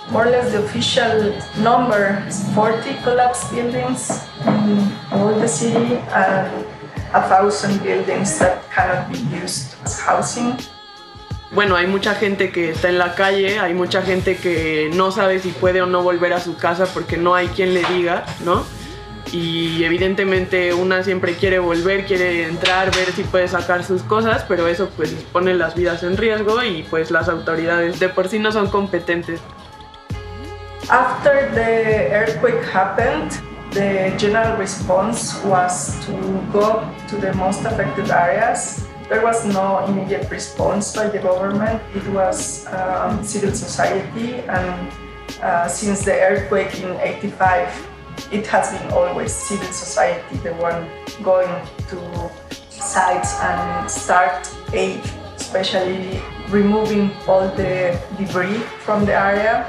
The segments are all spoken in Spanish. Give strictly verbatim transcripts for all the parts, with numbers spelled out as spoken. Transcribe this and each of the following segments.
More or less the official number is forty collapsed buildings in all the city and a thousand buildings that cannot be used as housing. Bueno, hay mucha gente que está en la calle, hay mucha gente que no sabe si puede o no volver a su casa porque no hay quien le diga, ¿no? Y evidentemente una siempre quiere volver, quiere entrar, ver si puede sacar sus cosas, pero eso pues pone las vidas en riesgo y pues las autoridades de por sí no son competentes. After the earthquake happened, the general response was to go to the most affected areas. There was no immediate response by the government. It was um, civil society, and uh, since the earthquake in eighty-five, it has been always civil society, the one going to sites and start aid, especially removing all the debris from the area.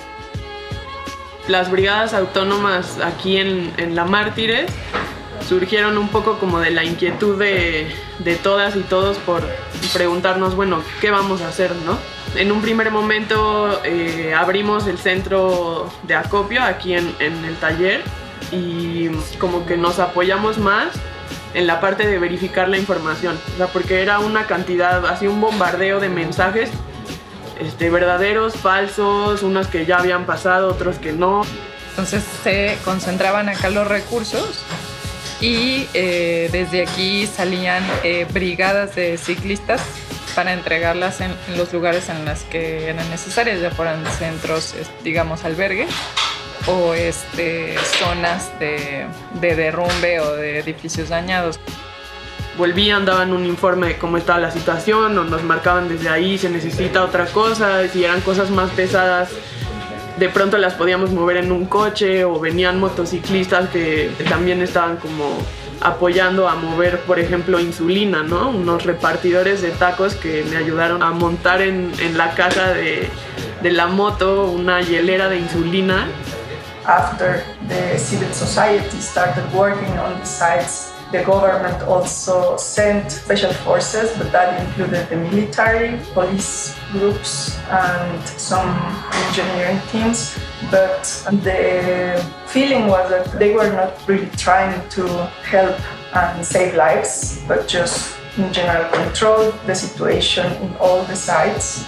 Las brigadas autónomas aquí en, en La Mártires surgieron un poco como de la inquietud de, de todas y todos por preguntarnos, bueno, ¿qué vamos a hacer, no? En un primer momento eh, abrimos el centro de acopio aquí en, en el taller y como que nos apoyamos más en la parte de verificar la información, o sea, porque era una cantidad, así un bombardeo de mensajes este, verdaderos, falsos, unos que ya habían pasado, otros que no. Entonces se concentraban acá los recursos y eh, desde aquí salían eh, brigadas de ciclistas para entregarlas en, en los lugares en los que eran necesarias, ya fueran centros, digamos, albergue o este, zonas de, de derrumbe o de edificios dañados. Volvían, daban un informe de cómo estaba la situación, o nos marcaban desde ahí, se necesita otra cosa, si eran cosas más pesadas, de pronto las podíamos mover en un coche, o venían motociclistas que también estaban como apoyando a mover, por ejemplo, insulina, ¿no? Unos repartidores de tacos que me ayudaron a montar en, en la caja de, de la moto una hielera de insulina. After the civil society started working on the sites, the government also sent special forces, but that included the military, police groups, and some engineering teams. But the feeling was that they were not really trying to help and save lives, but just in general control the situation in all the sites.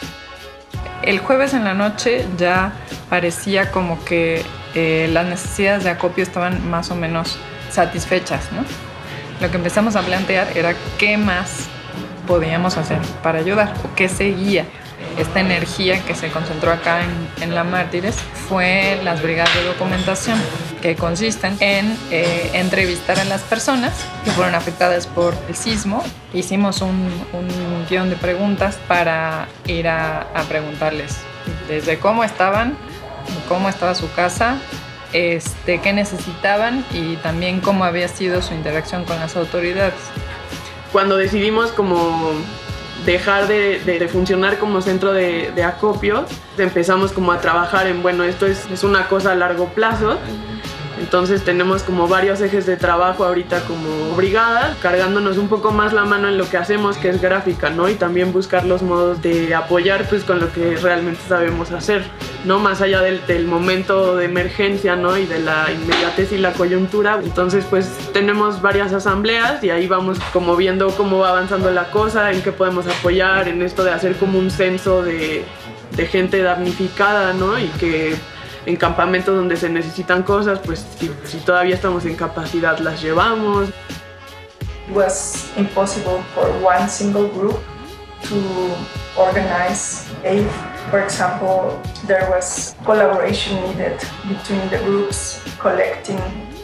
El jueves en la noche ya parecía como que eh, las necesidades de acopio estaban más o menos satisfechas, ¿no? Lo que empezamos a plantear era qué más podíamos hacer para ayudar o qué seguía. Esta energía que se concentró acá en, en La Mártires fue las brigadas de documentación, que consisten en eh, entrevistar a las personas que fueron afectadas por el sismo. Hicimos un, un guión de preguntas para ir a, a preguntarles desde cómo estaban, cómo estaba su casa, este, qué necesitaban y también cómo había sido su interacción con las autoridades. Cuando decidimos como dejar de, de, de funcionar como centro de, de acopio, empezamos como a trabajar en, bueno, esto es, es una cosa a largo plazo. Entonces tenemos como varios ejes de trabajo ahorita como brigada, cargándonos un poco más la mano en lo que hacemos, que es gráfica, ¿no? Y también buscar los modos de apoyar pues con lo que realmente sabemos hacer, ¿no? Más allá del, del momento de emergencia, ¿no? Y de la inmediatez y la coyuntura. Entonces pues tenemos varias asambleas y ahí vamos como viendo cómo va avanzando la cosa, en qué podemos apoyar, en esto de hacer como un censo de, de gente damnificada, ¿no? Y que en campamentos donde se necesitan cosas, pues si, si todavía estamos en capacidad las llevamos. It was impossible for one single group to organize aid. For example, there was collaboration needed between the groups, collecting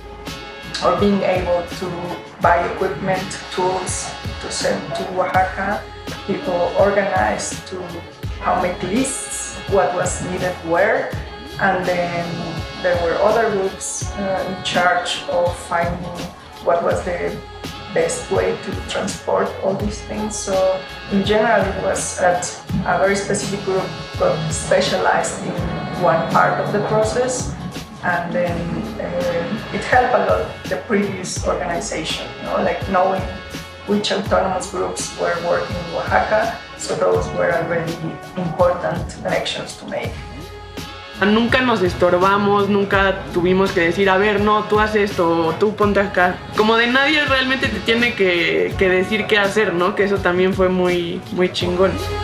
or being able to buy equipment, tools to send to Oaxaca. People organized to how make lists, what was needed where. And then there were other groups uh, in charge of finding what was the best way to transport all these things. So in general, it was that a very specific group got specialized in one part of the process, and then uh, it helped a lot the previous organization, you know, like knowing which autonomous groups were working in Oaxaca, so those were already important connections to make. Nunca nos estorbamos, nunca tuvimos que decir, a ver, no, tú haces esto, o tú ponte acá. Como de nadie realmente te tiene que, que decir qué hacer, ¿no? Que eso también fue muy, muy chingón.